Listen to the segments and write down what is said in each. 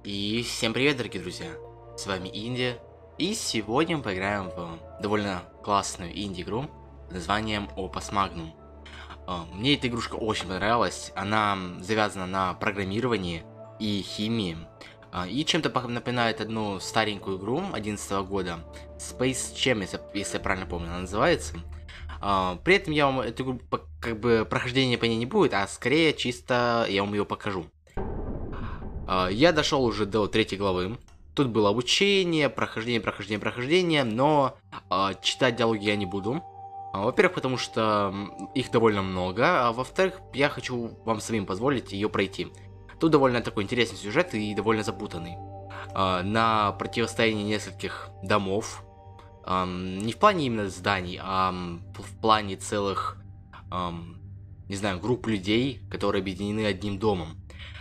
И всем привет, дорогие друзья! С вами Инди, и сегодня мы поиграем в довольно классную инди-игру под названием Opus Magnum. Мне эта игрушка очень понравилась, она завязана на программировании и химии, и чем-то напоминает одну старенькую игру 2011 года, Space Jam, если я правильно помню, она называется. При этом я вам эту игру, как бы, прохождение по ней не будет, а скорее чисто я вам ее покажу. Я дошел уже до 3 главы. Тут было обучение, прохождение, но читать диалоги я не буду. Во-первых, потому что их довольно много, а во-вторых, я хочу вам самим позволить ее пройти. Тут довольно такой интересный сюжет и довольно запутанный. На противостоянии нескольких домов. Не в плане именно зданий, а в плане целых, не знаю, групп людей, которые объединены одним домом.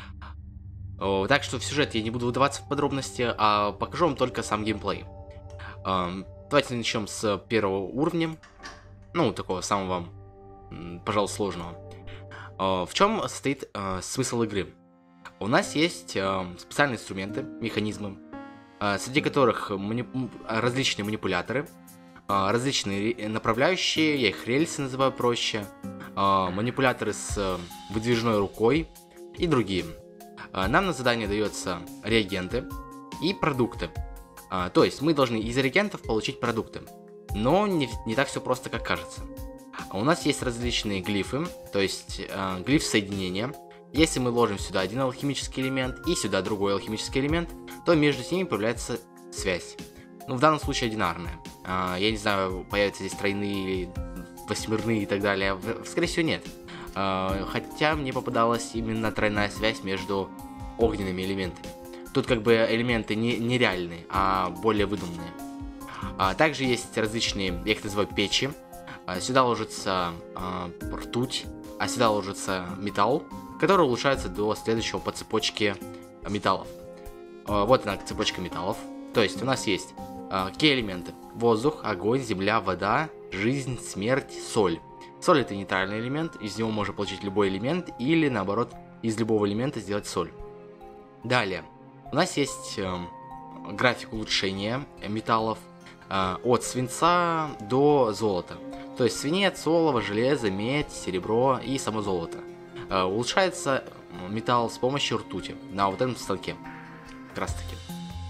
Так что в сюжет я не буду выдаваться в подробности, а покажу вам только сам геймплей. Давайте начнем с первого уровня. Ну, такого самого, пожалуй, сложного. В чем состоит смысл игры? У нас есть специальные инструменты, механизмы, среди которых различные манипуляторы, различные направляющие, я их рельсы называю проще, манипуляторы с выдвижной рукой и другие. Нам на задание дается реагенты и продукты. То есть мы должны из реагентов получить продукты. Но не так все просто, как кажется. У нас есть различные глифы, то есть глиф соединения. Если мы ложим сюда один алхимический элемент и сюда другой алхимический элемент, то между ними появляется связь. Ну, в данном случае одинарная. Я не знаю, появятся здесь тройные или восьмерные и так далее. Скорее всего, нет. Хотя мне попадалась именно тройная связь между огненными элементами. Тут как бы элементы не реальные, а более выдуманные. Также есть различные, я их называю, печи. Сюда ложится ртуть, а сюда ложится металл, который улучшается до следующего по цепочке металлов. Вот она, цепочка металлов. То есть у нас есть какие элементы? Воздух, огонь, земля, вода, жизнь, смерть, соль. Соль — это нейтральный элемент, из него можно получить любой элемент, или наоборот, из любого элемента сделать соль. Далее, у нас есть график улучшения металлов от свинца до золота. То есть свинец, олово, железо, медь, серебро и само золото. Улучшается металл с помощью ртути на вот этом станке. Как раз таки.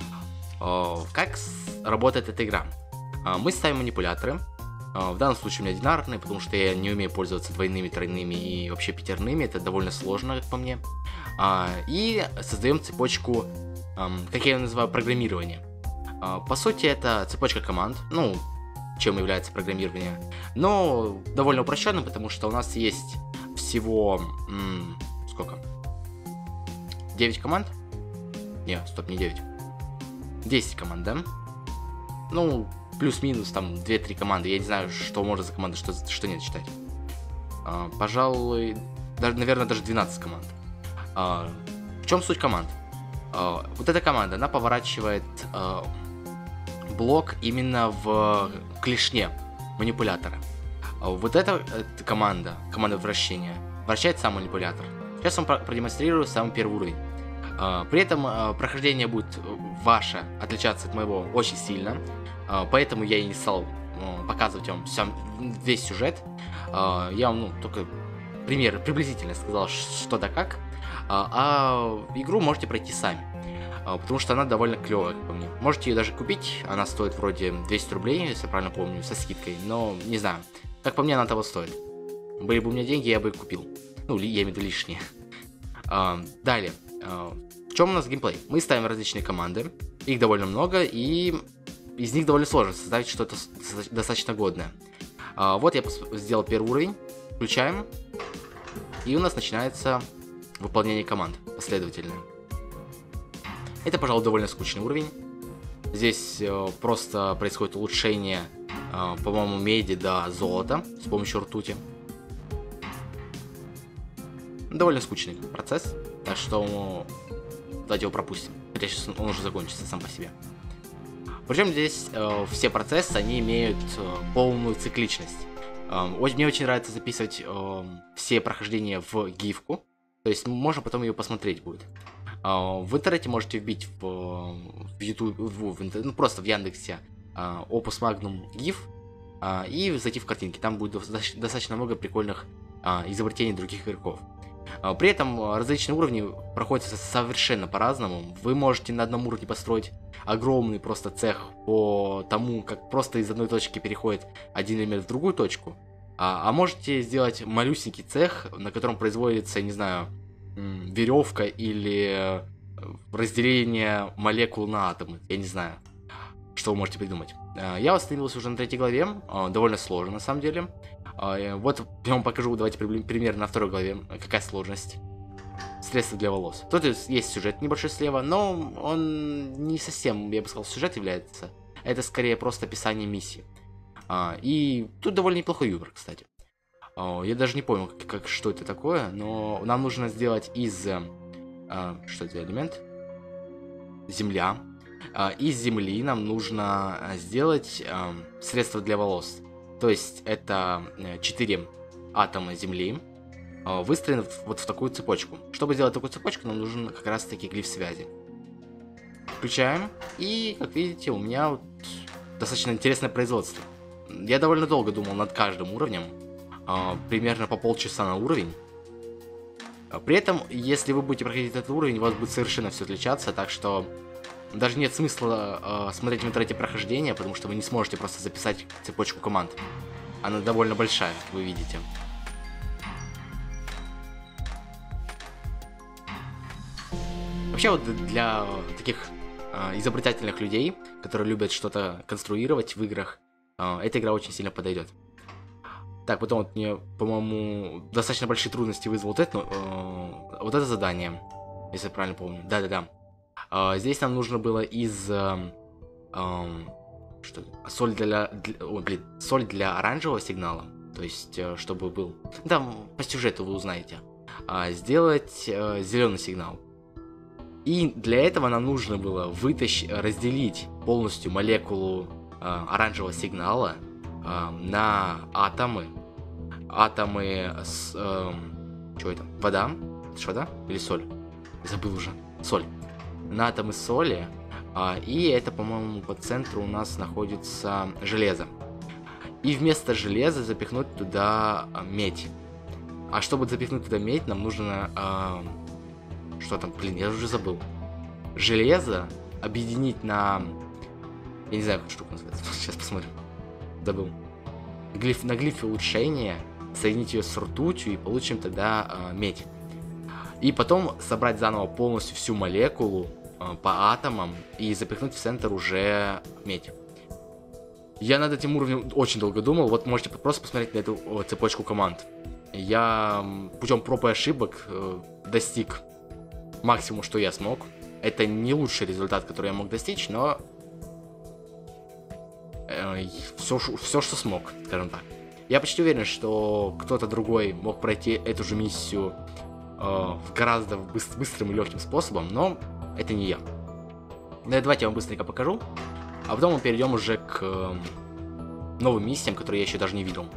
Как работает эта игра? Мы ставим манипуляторы. В данном случае у меня одинарные, потому что я не умею пользоваться двойными, тройными и вообще пятерными. Это довольно сложно, как по мне. И создаем цепочку, как я ее называю, программирование. По сути, это цепочка команд, ну, чем является программирование. Но довольно упрощенно, потому что у нас есть всего... сколько? 9 команд? Не, стоп, не 9. 10 команд, да? Ну... плюс-минус там 2-3 команды. Я не знаю, что может за команда, что нет читать. Пожалуй, наверное, даже 12 команд. В чем суть команд? Вот эта команда, она поворачивает блок именно в клешне манипулятора. Вот эта команда вращения, вращает сам манипулятор. Сейчас вам продемонстрирую самый первый уровень. При этом прохождение будет ваше отличаться от моего очень сильно. Поэтому я и не стал показывать вам весь сюжет. Я вам только приблизительно сказал, что да как. А игру можете пройти сами. Потому что она довольно клевая, как по мне. Можете ее даже купить. Она стоит вроде 200 рублей, если я правильно помню, со скидкой. Но не знаю. Как по мне, она того стоит. Были бы у меня деньги, я бы купил. Ну, я имею в виду лишние. Далее. В чем у нас геймплей? Мы ставим различные команды. Их довольно много, и из них довольно сложно создать что-то достаточно годное. Вот я сделал первый уровень. Включаем. И у нас начинается выполнение команд последовательно. Это, пожалуй, довольно скучный уровень. Здесь просто происходит улучшение, по-моему, меди до золота с помощью ртути. Довольно скучный процесс. Так что давайте его пропустим. Хотя сейчас он уже закончится сам по себе. Причем здесь все процессы, они имеют полную цикличность. Мне очень нравится записывать все прохождения в гифку. То есть можно потом ее посмотреть будет. В интернете можете вбить в YouTube, ну, просто в Яндексе Opus Magnum GIF и зайти в картинки. Там будет достаточно много прикольных изобретений других игроков. При этом различные уровни проходят совершенно по-разному. Вы можете на одном уровне построить огромный просто цех по тому, как просто из одной точки переходит один элемент в другую точку. А можете сделать малюсенький цех, на котором производится, не знаю, веревка или разделение молекул на атомы. Я не знаю, что вы можете придумать. Я остановился уже на 3 главе, довольно сложно на самом деле. Вот я вам покажу, давайте пример на 2 главе, какая сложность. Средства для волос. Тут есть сюжет небольшой слева, но он не совсем, я бы сказал, сюжет является. Это скорее просто описание миссии. И тут довольно неплохой юмор, кстати. Я даже не понял, что это такое, но нам нужно сделать из... что это за элемент? Земля. Из земли нам нужно сделать средства для волос. То есть это 4 атома земли, выстроены вот в такую цепочку. Чтобы сделать такую цепочку, нам нужен как раз таки глиф связи. Включаем, и как видите, у меня вот достаточно интересное производство. Я довольно долго думал над каждым уровнем, примерно по полчаса на уровень. При этом, если вы будете проходить этот уровень, у вас будет совершенно все отличаться, так что даже нет смысла смотреть в интернете прохождение, потому что вы не сможете просто записать цепочку команд. Она довольно большая, как вы видите. Вообще вот для таких изобретательных людей, которые любят что-то конструировать в играх, эта игра очень сильно подойдет. Так, потом вот мне, по-моему, достаточно большие трудности вызвало вот это задание, если я правильно помню. Да-да-да. Здесь нам нужно было из соль для оранжевого сигнала, то есть чтобы был, там по сюжету вы узнаете, сделать зеленый сигнал. И для этого нам нужно было разделить полностью молекулу оранжевого сигнала на атомы. Атомы с... что это? Вода? Это же вода? Или соль? Забыл уже. Соль. На атомы соли. И это, по-моему, по центру у нас находится железо. И вместо железа запихнуть туда медь. А чтобы запихнуть туда медь, нам нужно... что там? Блин, я уже забыл. Железо объединить на... Я не знаю, как штука называется. Сейчас посмотрим. Забыл. На глифе улучшения соединить ее с ртутью и получим тогда медь. И потом собрать заново полностью всю молекулу по атомам и запихнуть в центр уже медь. Я над этим уровнем очень долго думал. Вот можете просто посмотреть на эту цепочку команд. Я путем проб и ошибок достиг максимум, что я смог. Это не лучший результат, который я мог достичь, но все, что смог, скажем так. Я почти уверен, что кто-то другой мог пройти эту же миссию гораздо быстрым и легким способом, но это не я. Давайте я вам быстренько покажу, а потом мы перейдем уже к новым миссиям, которые я еще даже не видел.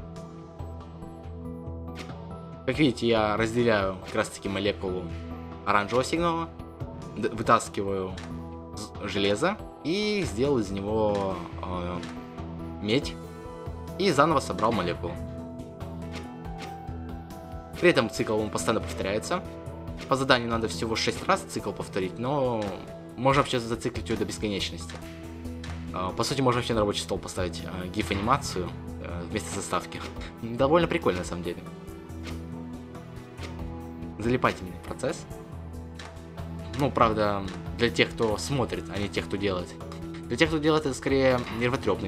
Как видите, я разделяю как раз таки молекулу оранжевого сигнала, вытаскиваю железо и сделал из него медь и заново собрал молекулу. При этом цикл он постоянно повторяется. По заданию надо всего 6 раз цикл повторить, но можно вообще зациклить ее до бесконечности. По сути, можно вообще на рабочий стол поставить GIF-анимацию вместо заставки. Довольно прикольно на самом деле. Залипательный процесс. Ну, правда, для тех, кто смотрит, а не тех, кто делает. Для тех, кто делает, это скорее нервотрепный.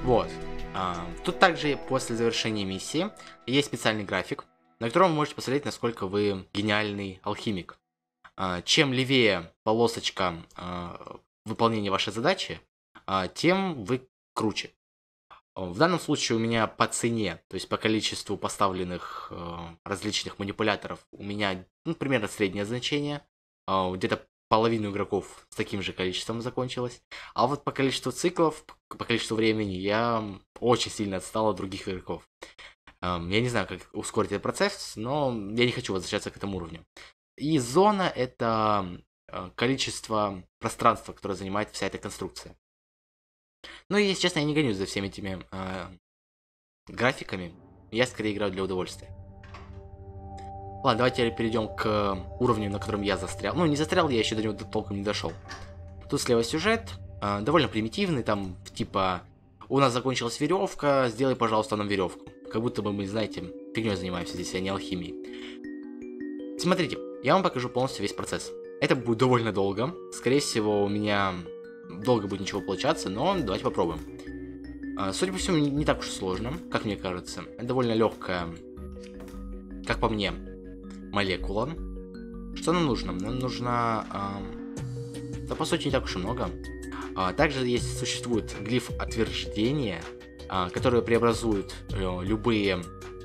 Вот. Тут также после завершения миссии есть специальный график, на котором вы можете посмотреть, насколько вы гениальный алхимик. Чем левее полосочка выполнения вашей задачи, тем вы круче. В данном случае у меня по цене, то есть по количеству поставленных различных манипуляторов, у меня примерно среднее значение. Где-то половину игроков с таким же количеством закончилось. А вот по количеству циклов, по количеству времени я очень сильно отстал от других игроков. Я не знаю, как ускорить этот процесс, но я не хочу возвращаться к этому уровню. И зона — это количество пространства, которое занимает вся эта конструкция. Ну и, если честно, я не гонюсь за всеми этими графиками. Я скорее играю для удовольствия. Ладно, давайте перейдем к уровню, на котором я застрял. Ну, не застрял, я еще до него толком не дошел. Тут слева сюжет, довольно примитивный, там типа: у нас закончилась веревка, сделай, пожалуйста, нам веревку. Как будто бы мы, знаете, фигней занимаемся здесь, а не алхимией. Смотрите, я вам покажу полностью весь процесс. Это будет довольно долго. Скорее всего, у меня долго будет ничего получаться, но давайте попробуем. Судя по всему, не так уж сложно, как мне кажется. Это довольно легкая, как по мне, молекула. Что нам нужно? Нам нужно... да, по сути, не так уж и много. Также существует глиф отверждения, который преобразует любые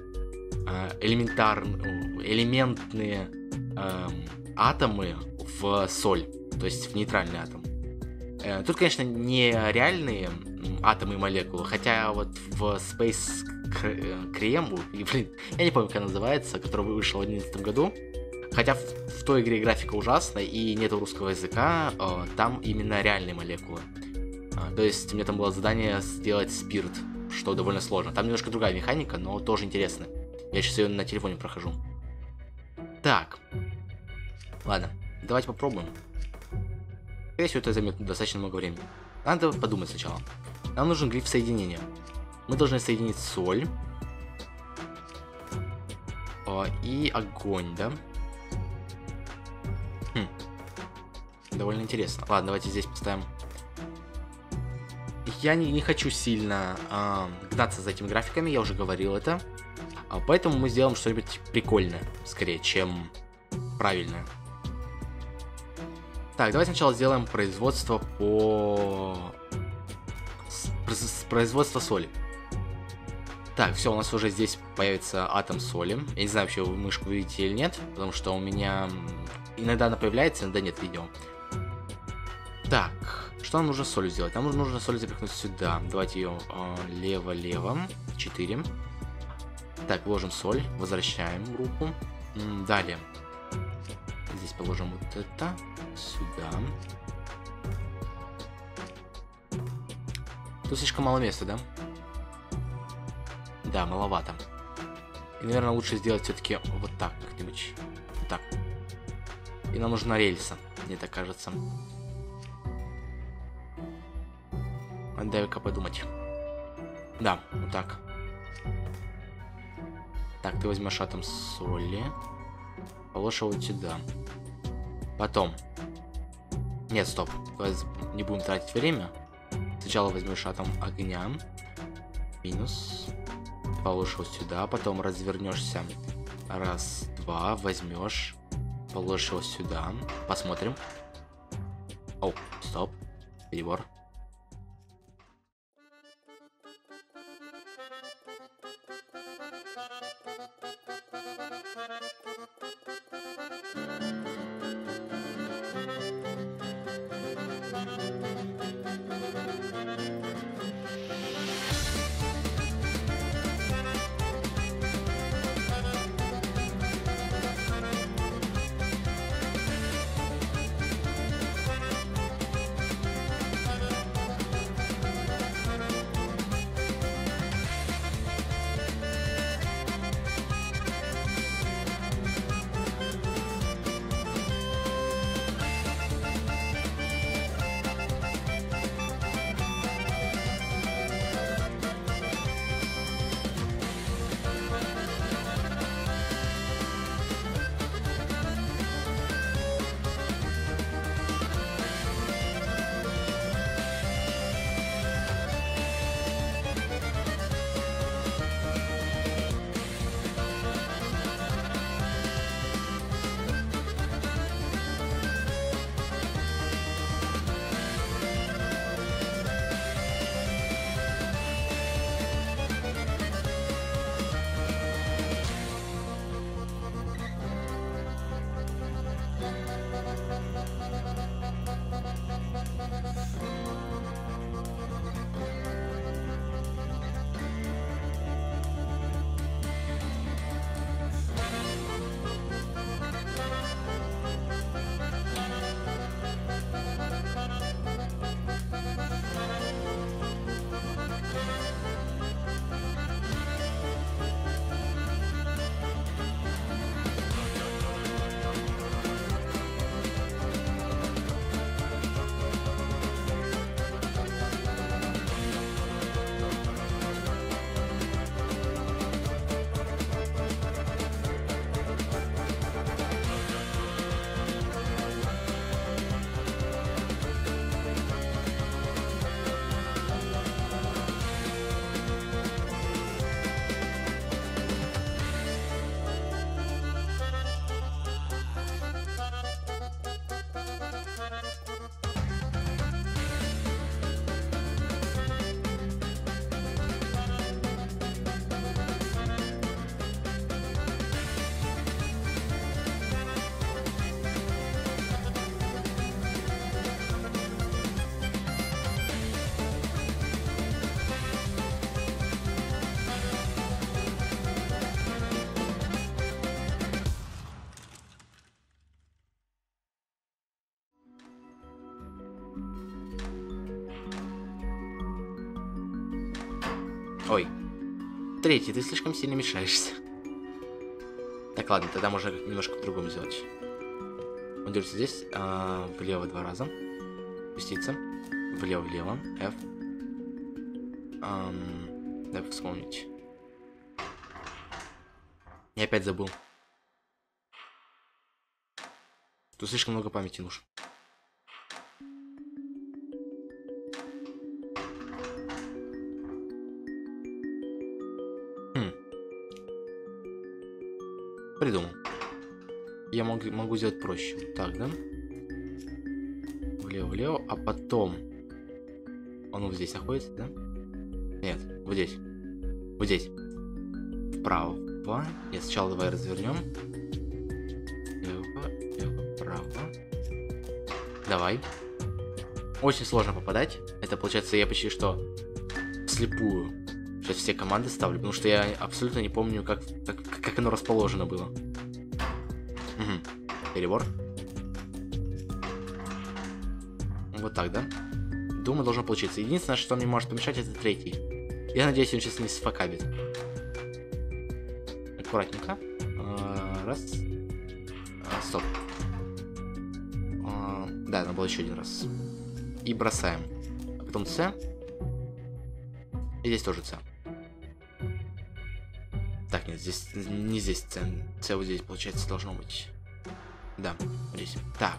элементные атомы в соль, то есть в нейтральный атом. Тут, конечно, не реальные атомы и молекулы, хотя вот в Space Creme, я не помню, как она называется, которая вышла в 2011 году, хотя в той игре графика ужасная и нету русского языка, там именно реальные молекулы. То есть у меня там было задание сделать спирт, что довольно сложно. Там немножко другая механика, но тоже интересно. Я сейчас ее на телефоне прохожу. Так. Ладно, давайте попробуем. Скорее всего, это займет достаточно много времени. Надо подумать сначала. Нам нужен глиф соединения. Мы должны соединить соль и огонь, да? Довольно интересно. Ладно, давайте здесь поставим. Я не хочу сильно гнаться за этими графиками, я уже говорил это. Поэтому мы сделаем что-нибудь прикольное, скорее, чем правильное. Так, давайте сначала сделаем производство производство соли. Так, все, у нас уже здесь появится атом соли. Я не знаю, вообще вы мышку видите или нет, потому что у меня иногда она появляется, иногда нет видео. Так, что нам нужно с солью сделать? Нам нужно соль запихнуть сюда. Давайте ее лево-лево. 4. Так, вложим соль, возвращаем руку. Далее. Здесь положим вот это сюда. Тут слишком мало места, да? Да, маловато. И, наверное, лучше сделать все-таки вот так как-нибудь. Вот так. И нам нужна рельса, мне так кажется. Дай-ка подумать. Да, вот так. Так, ты возьмешь атом соли. Положишь его вот сюда. Потом. Нет, стоп. Давай не будем тратить время. Сначала возьмешь атом огня. Минус. Положишь его сюда. Потом развернешься. Раз, два. Возьмешь. Положишь его сюда. Посмотрим. О, стоп. Перебор. Ой. Третий, ты слишком сильно мешаешься. Так, ладно, тогда можно немножко по-другому сделать. Он держится здесь, влево 2 раза. Спуститься. Влево, F. Дай вспомнить. Я опять забыл. Тут слишком много памяти нужно. Придумал. Я могу сделать проще. Так, да? Влево, а потом... Он вот здесь находится, да? Нет, вот здесь. Вот здесь. Вправо. Нет, сначала давай развернем. Лево, право. Давай. Очень сложно попадать. Это получается, я почти что вслепую сейчас все команды ставлю, потому что я абсолютно не помню, как оно расположено было. Угу. Перебор. Вот так, да? Думаю, должно получиться. Единственное, что мне может помешать, это третий. Я надеюсь, он сейчас не сфакабит. Аккуратненько. Раз. Стоп. Да, надо было еще один раз. И бросаем. А потом С. И здесь тоже С. Так, нет, здесь не здесь С. С вот здесь, получается, должно быть. Да, здесь. Так.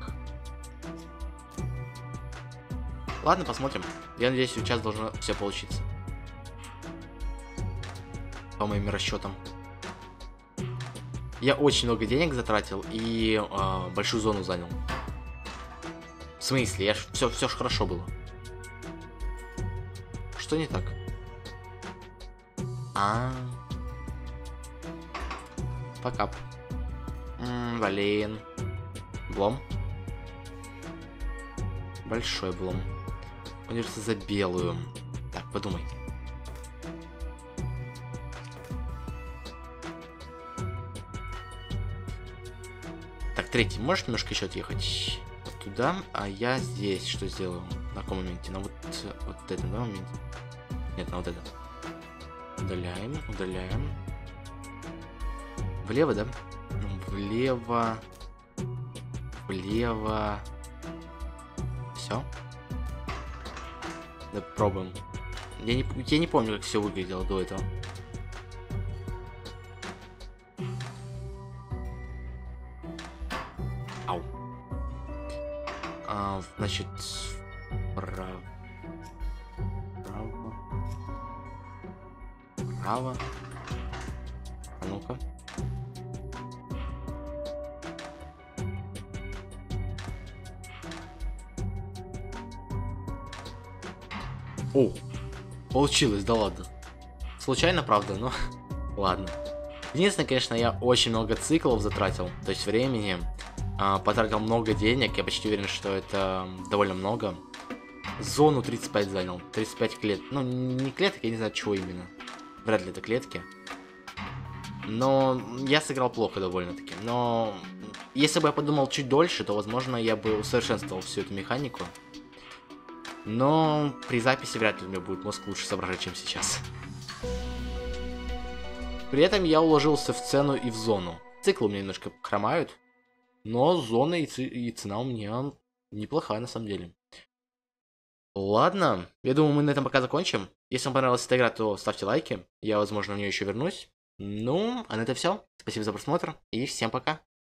Ладно, посмотрим. Я надеюсь, сейчас должно все получиться. По моим расчетам. Я очень много денег затратил и большую зону занял. В смысле? Все ж хорошо было. Что не так? Факап. Блин. Блом. Большой блом. Он держится за белую. Так, подумай. Так, третий. Можешь немножко еще отъехать вот туда? А я здесь что сделаю? На каком моменте? На вот этом, да, моменте? Нет, на вот этом. Удаляем. Влево, да? Влево. Все. Да, пробуем. Я не помню, как все выглядело до этого. Ау. Значит, право. А ну-ка. О, получилось, да ладно. Случайно, правда, но ладно. Единственное, конечно, я очень много циклов затратил, то есть времени. Потратил много денег, я почти уверен, что это довольно много. Зону 35 занял, 35 клеток. Ну, не клеток, я не знаю, чего именно. Вряд ли это клетки. Но я сыграл плохо довольно-таки. Но если бы я подумал чуть дольше, то, возможно, я бы усовершенствовал всю эту механику. Но при записи вряд ли у меня будет мозг лучше соображать, чем сейчас. При этом я уложился в цену и в зону. Циклы у меня немножко хромают. Но зона и цена у меня неплохая на самом деле. Ладно, я думаю, мы на этом пока закончим. Если вам понравилась эта игра, то ставьте лайки. Я, возможно, в нее еще вернусь. Ну, а на это все. Спасибо за просмотр и всем пока.